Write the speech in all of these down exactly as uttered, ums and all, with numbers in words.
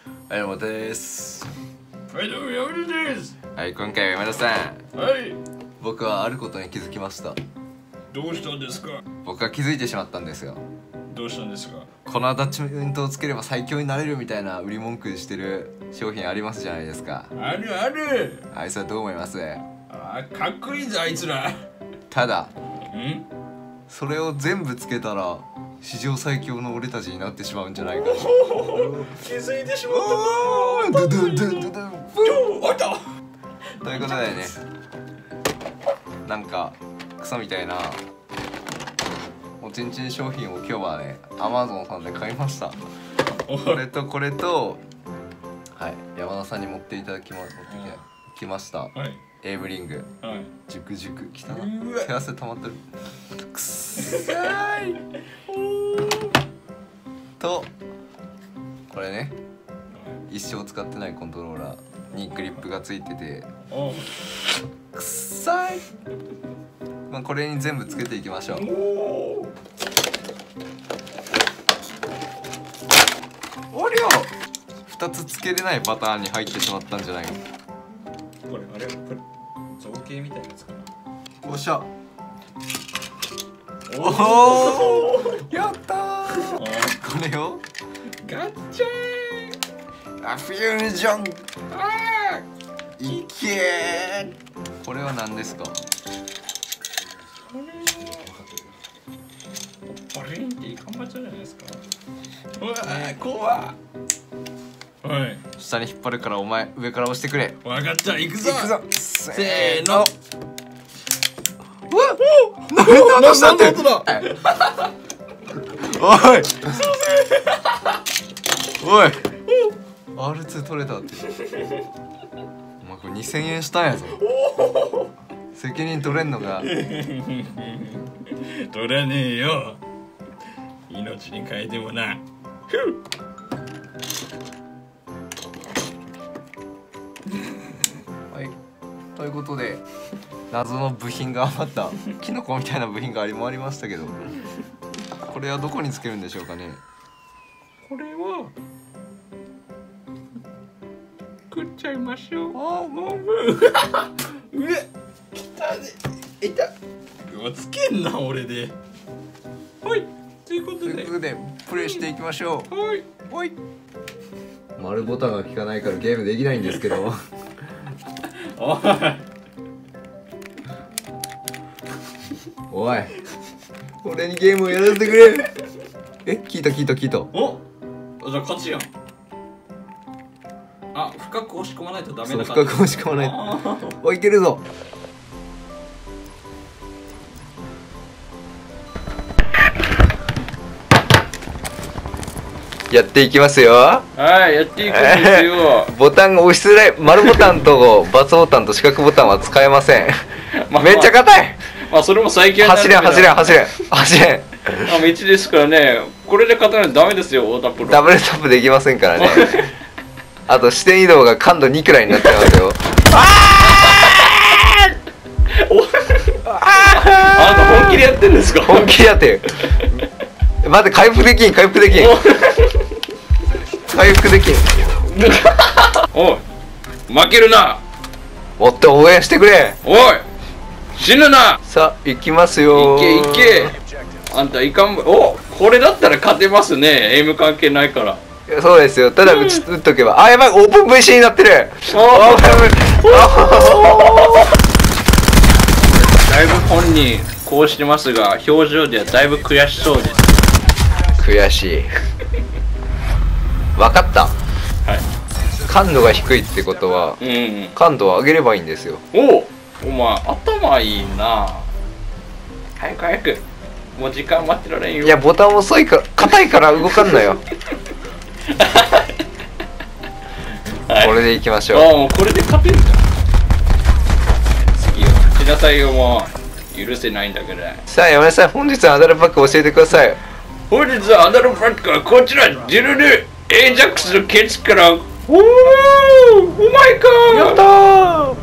はい、山田です。 はい、どうも山田です。 はい、今回は山田さん。 はい。 僕はあることに気づきました。 どうしたんですか？ 僕は気づいてしまったんですよ。 どうしたんですか？ このアタッチメントをつければ最強になれるみたいな売り文句してる商品ありますじゃないですか。 あるある。 あいつはどう思います？ あー、かっこいいぞあいつら。 ただ、 ん？ それを全部つけたら史上最強の俺たちになってしまうんじゃないか。 気づいてしまったか。 ドゥドゥドゥドゥドゥおいた。 ということでね、なんかクソみたいなおちんちん商品を今日はね アマゾン さんで買いました。これとこれと、はい、山田さんに持っていただきま持ってきました、 はい、 エイブリング、 はい、 ジュクジュクきたな、手汗溜まってるくっさーいとこれね、一生使ってないコントローラーにグリップがついててくっさい、まあ、これに全部つけていきましょう。おりょふたつつけれないパターンに入ってしまったんじゃないの。 これあれこれ造形みたいなやつかな。 おっしゃ、おおやったー。これをガッチャアフュージョン、 あいけー。これは何ですか？ これバリンっていい看板じゃないですか。うわー怖っ。はい、 下に引っ張るからお前上から押してくれ。 わかった、行くぞ。 行くぞ。 せーの。 うわっ、なんだなんだなんだ。おいおい アールツー 取れたって。お前これにせんえんしたんやぞ。責任取れんのが取らねえよ、命に変えてもな。 はい、ということで謎の部品が余ったキノコみたいな部品がありもありましたけど、これはどこにつけるんでしょうかね。 これは食っちゃいましょう。 ああもううえきたね、いた。うわつけんな俺で。はい、ということでということでプレイしていきましょう。 はいはい、丸ボタンが効かないからゲームできないんですけどおいおい俺にゲームをやらせてくれ。え、聞いた聞いた聞いた。 お、じゃあ勝ちやん。あ、深く押し込まないとダメそう、 だ深く押し込まないと。おい、いけるぞ。やっていきますよ。 はい、やっていくんですよ。 ボタンが押しづらい。丸ボタンと×ボタンと四角ボタンは使えません。 まあ、 めっちゃ硬い。 まあそれも最強。 走れん走れん走れん走れん。 あ、道ですからね。これで勝たないとダメですよ、オータプロ。 ダブルタップできませんからね。あと視点移動が感度にくらいになってますよ。 あなた本気でやってんですか？ 本気でやってる。待って、回復できん回復できん回復できん。 おい、負けるな。 もっと応援してくれ。 おい、死ぬな。 さあ行きますよ。 いけいけ。あんたいかん。お、これだったら勝てますね。エイム関係ないから。 そうですよ。ただ打ち打っとけば。あ、やばい、オープン ブイシー になってる。 おーだいぶ本人こうしてますが、表情ではだいぶ悔しそうです。 悔しい。分かった。 はい、 感度が低いってことは、 うんうん、 感度を上げればいいんですよ。 おお、お前頭いいな。早く早く、もう時間待ってられんよ。 いや、ボタン遅いから硬いから動かんのよ。 はい、 これでいきましょう。 ああ、もうこれで勝てるじゃん。次は勝ちなさいよ、もう許せないんだから。 さあ山根さん、本日のアダルパック教えてください。 本日のアダルパックはこちら、ジルルエイジャックスのケツから。おー、お前かー。 やったー。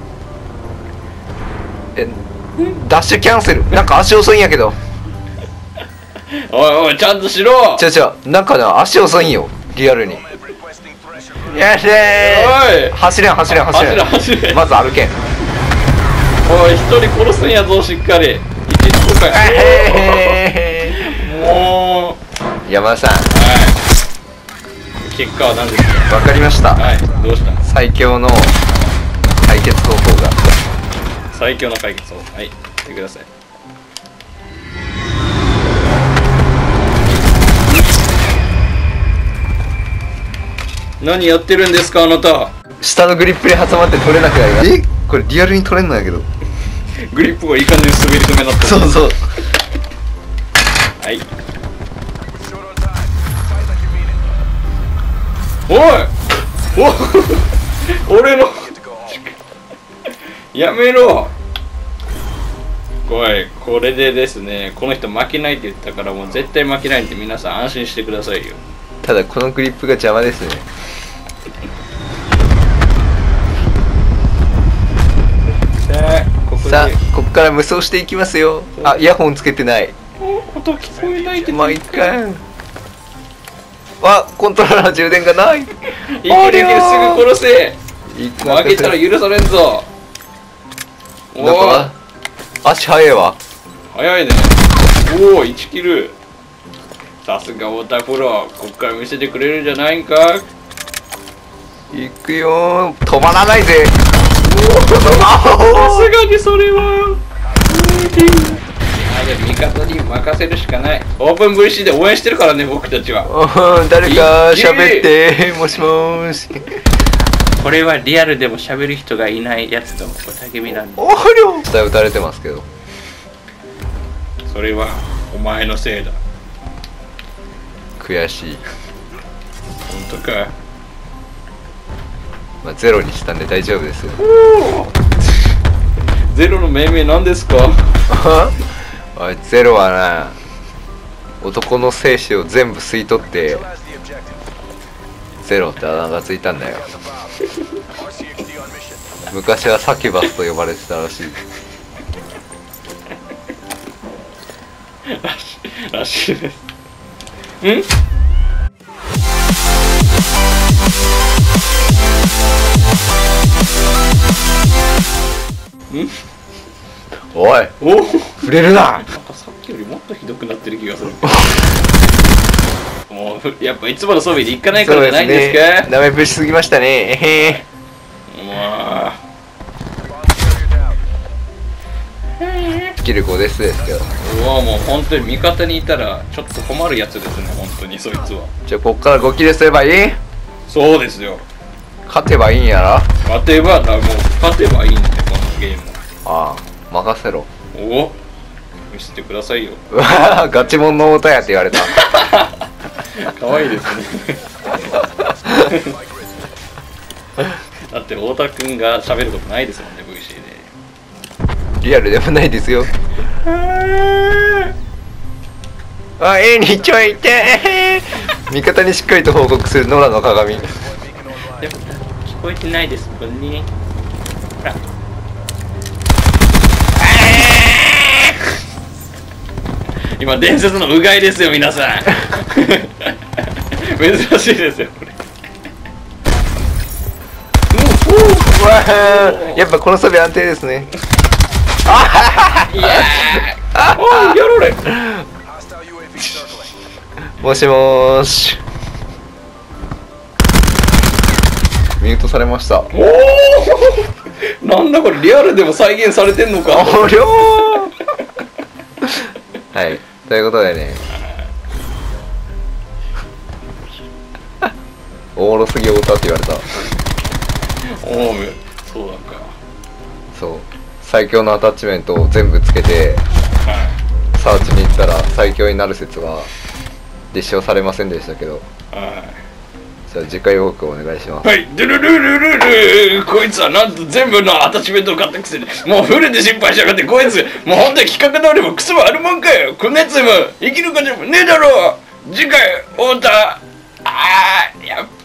え、ダッシュキャンセル。なんか足遅いんやけど。 おいおい、ちゃんとしろ。 ちょちょ、なんかな、足遅いんよ、リアルに。 やしー走れん走れん走れん走れ走れまず歩けん。 おい、一人殺すんやぞ、しっかり。一日公開。もう山田さん、 はい、結果は何ですか？ わかりました。 はい、どうしたの？ 最強の解決方法が。 最強の解決を、はい、言ってください。何やってるんですか、あなた。 下のグリップに挟まって取れなくなります。え、これリアルに取れんのやけど。 グリップがいい感じに滑り止めになってる。 そうそう。 はい。おいお俺のやめろ。おい、これでですね、この人負けないって言ったから、もう絶対負けないんで皆さん安心してくださいよ。 ただこのグリップが邪魔ですね。 さあ、ここでさあ、ここから無双していきますよ。あ、イヤホンつけてない。 お音聞こえないって。 まあいっかん。あ、コントローラー充電がない。 いけるいける、すぐ殺せ。負けたら許されんぞ。おだから足速いわ。 早いね。おお、いちキル。さすが太田プロ、こっから見せてくれるんじゃないんか。 いくよー、止まらないぜ。 さすがにそれは。あ、でも味方に任せるしかない。オープン ブイシー で応援してるからね、僕たちは。 誰か喋って、もしもーし。 これはリアルでも喋る人がいないやつのおたけびなんで。 おりょ下打たれてますけど。 それはお前のせいだ。 悔しい。 本当か。 まあゼロにしたんで大丈夫ですよ。 ゼロの命名なんですか？ おい、ゼロはな、男の精子を全部吸い取ってゼロってあだ名がついたんだよ。昔はサキュバスと呼ばれてたらしい。 らしいらしいです。ん？ん？ おい、 お触れるな。 なんかさっきよりもっとひどくなってる気がする。もうやっぱいつもの装備でいかないからじゃないんですか？ ダメプッシュすぎましたね。えへもー。スキルごですですけど。 ううわ、もう本当に味方にいたらちょっと困るやつですね、本当にそいつは。 じゃあこっからごキルすればいい？ そうですよ。 勝てばいいんやろ？ 勝てばだ、もう勝てばいいんで、このゲーム。 ああ、任せろ。 おお、見せてくださいよ。 うわガチモンの太田やって言われた。 可愛いですね。だって太田くんが喋ることないですもんね、ブイシー で。 リアルでもないですよ。あ、A にちょいて味方にしっかりと報告するノラの鏡。 でも聞こえてないですもんね。ほら。今伝説のうがいですよ、皆さん。珍しいですよ、これ。 うわー、やっぱこの装備安定ですね。 いやー、おい、やろれ。 もしもーし。ミュートされました。 おお、なんだこれ、リアルでも再現されてんのか。 おりょー。はい、ということでね、おもろすぎ太田って言われた。 おお、そうなんか。 そう、最強のアタッチメントを全部つけてはサーチに行ったら最強になる説は立証されませんでしたけど、 い。はじゃあ次回予告お願いします。 い。はい、ドゥルルルルルル、こいつはなんと全部のアタッチメントを買ったくせに、もうフルで心配しやがって、こいつ、もう本当に企画通りもクソもあるもんかよ。こんなやつでも生きる感じもねえだろう。次回、太田、あー、やっぱ